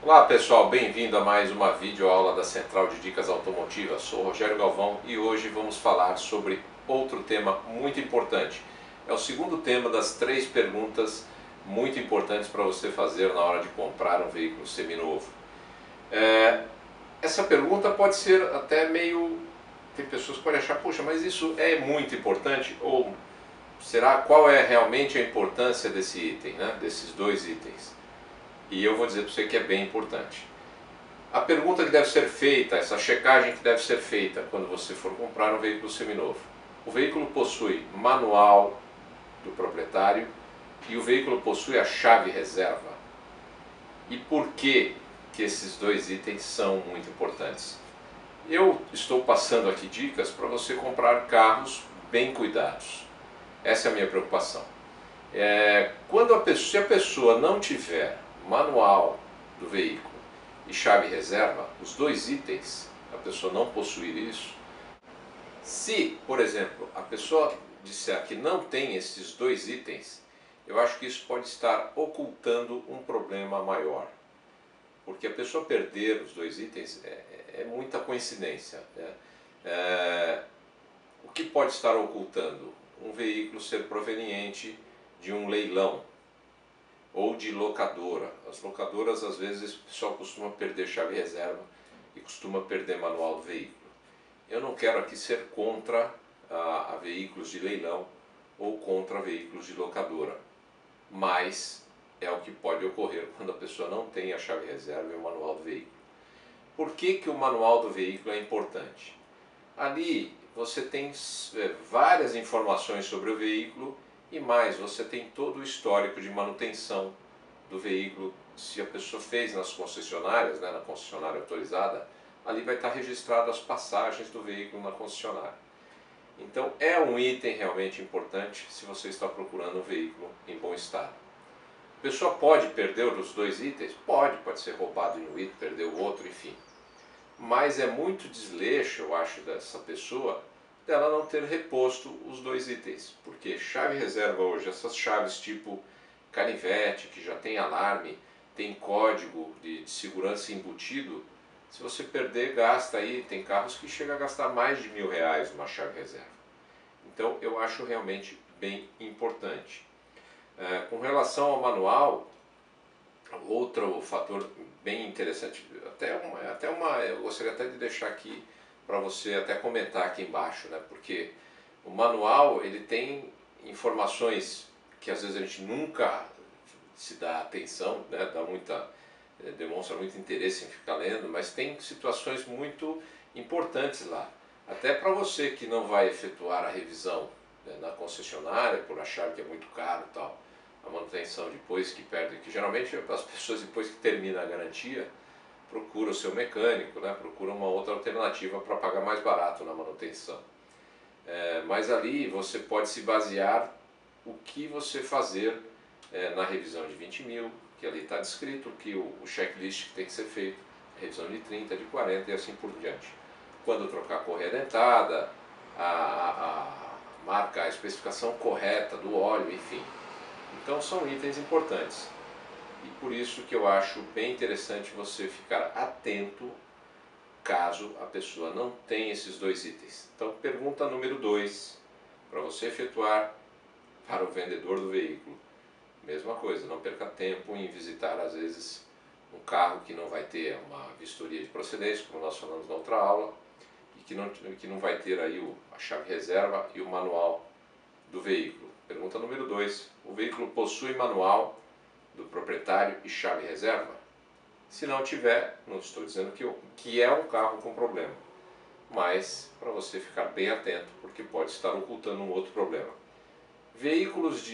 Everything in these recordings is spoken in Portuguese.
Olá pessoal, bem-vindo a mais uma videoaula da Central de Dicas Automotivas. Sou o Rogério Galvão e hoje vamos falar sobre outro tema muito importante. É o segundo tema das 3 perguntas muito importantes para você fazer na hora de comprar um veículo seminovo. Essa pergunta pode ser até meio... Tem pessoas que podem achar, puxa, mas isso é muito importante? Ou será qual é realmente a importância desse item, né? Desses 2 itens? E eu vou dizer para você que é bem importante. A pergunta que deve ser feita, essa checagem que deve ser feita quando você for comprar um veículo seminovo. O veículo possui manual do proprietário e o veículo possui a chave reserva. E por que esses 2 itens são muito importantes? Eu estou passando aqui dicas para você comprar carros bem cuidados. Essa é a minha preocupação. Se a pessoa não tiver manual do veículo e chave reserva, os 2 itens, a pessoa não possuir isso, se, por exemplo, a pessoa disser que não tem esses 2 itens, eu acho que isso pode estar ocultando um problema maior. Porque a pessoa perder os 2 itens é muita coincidência, né? O que pode estar ocultando? Um veículo ser proveniente de um leilão ou de locadora. As locadoras, às vezes, o pessoal costuma perder chave reserva e costuma perder manual do veículo. Eu não quero aqui ser contra a veículos de leilão ou contra veículos de locadora, mas é o que pode ocorrer quando a pessoa não tem a chave reserva e o manual do veículo. Por que o manual do veículo é importante? Ali você tem várias informações sobre o veículo e mais, você tem todo o histórico de manutenção do veículo. Se a pessoa fez nas concessionárias, né, na concessionária autorizada, ali vai estar registrado as passagens do veículo na concessionária. Então é um item realmente importante se você está procurando um veículo em bom estado. A pessoa pode perder os 2 itens? Pode ser roubado em um item, perder o outro, enfim. Mas é muito desleixo, eu acho, dessa pessoa, dela não ter reposto os 2 itens. Porque chave reserva hoje, essas chaves tipo canivete, que já tem alarme, tem código de segurança embutido, se você perder, gasta aí, tem carros que chegam a gastar mais de R$1.000 uma chave reserva. Então eu acho realmente bem importante. Com relação ao manual, outro fator bem interessante, eu gostaria até de deixar aqui para você até comentar aqui embaixo, né? Porque o manual ele tem informações que às vezes a gente nunca se dá atenção, né? Demonstra muito interesse em ficar lendo, mas tem situações muito importantes lá. Até para você que não vai efetuar a revisão, né, na concessionária por achar que é muito caro e tal, a manutenção depois que perde, que geralmente as pessoas depois que termina a garantia procuram o seu mecânico, né, procuram uma outra alternativa para pagar mais barato na manutenção. Mas ali você pode se basear o que você fazer na revisão de 20 mil, que ali está descrito que o checklist que tem que ser feito, revisão de 30, de 40 e assim por diante. Quando trocar a correia dentada, a marca, a especificação correta do óleo, enfim. Então são itens importantes e por isso que eu acho bem interessante você ficar atento caso a pessoa não tenha esses 2 itens. Então pergunta número 2, para você efetuar para o vendedor do veículo. Mesma coisa, não perca tempo em visitar às vezes um carro que não vai ter uma vistoria de procedência, como nós falamos na outra aula, e que não vai ter aí a chave reserva e o manual do veículo. Pergunta número 2, o veículo possui manual do proprietário e chave reserva? Se não tiver, não estou dizendo que é um carro com problema, mas para você ficar bem atento, porque pode estar ocultando um outro problema. Veículos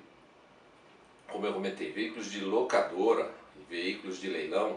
como eu comentei, veículos de locadora e veículos de leilão,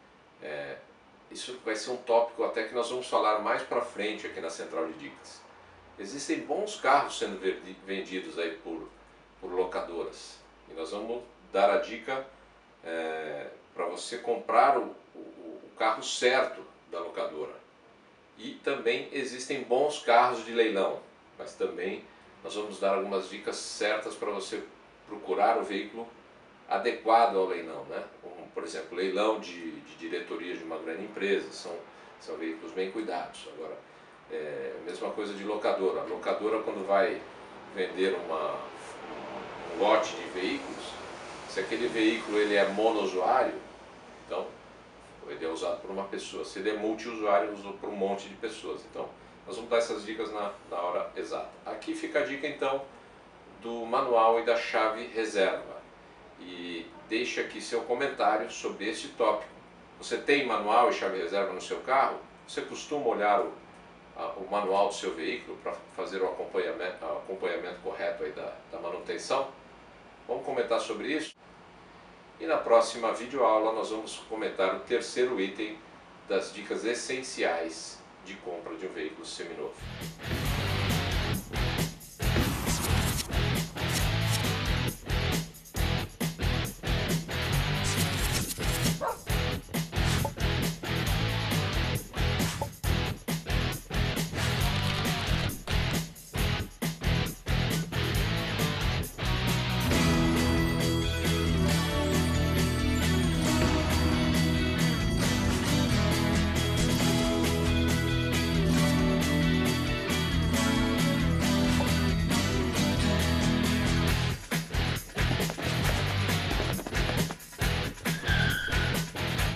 isso vai ser um tópico até que nós vamos falar mais para frente aqui na Central de Dicas. Existem bons carros sendo vendidos aí por locadoras e nós vamos dar a dica para você comprar o carro certo da locadora. E também existem bons carros de leilão, mas também nós vamos dar algumas dicas certas para você procurar o veículo adequado ao leilão, né? Por exemplo, leilão de diretoria de uma grande empresa, são veículos bem cuidados. Agora, mesma coisa de locadora. A locadora, quando vai vender um lote de veículos, se aquele veículo ele é monousuário, então ele é usado por uma pessoa. Se ele é multiusuário, usado por um monte de pessoas. Então, nós vamos dar essas dicas na hora exata. Aqui fica a dica, então, do manual e da chave reserva. E deixe aqui seu comentário sobre esse tópico. Você tem manual e chave reserva no seu carro? Você costuma olhar o manual do seu veículo para fazer o acompanhamento correto aí da manutenção? Vamos comentar sobre isso? E na próxima videoaula nós vamos comentar o terceiro item das dicas essenciais de compra de um veículo seminovo.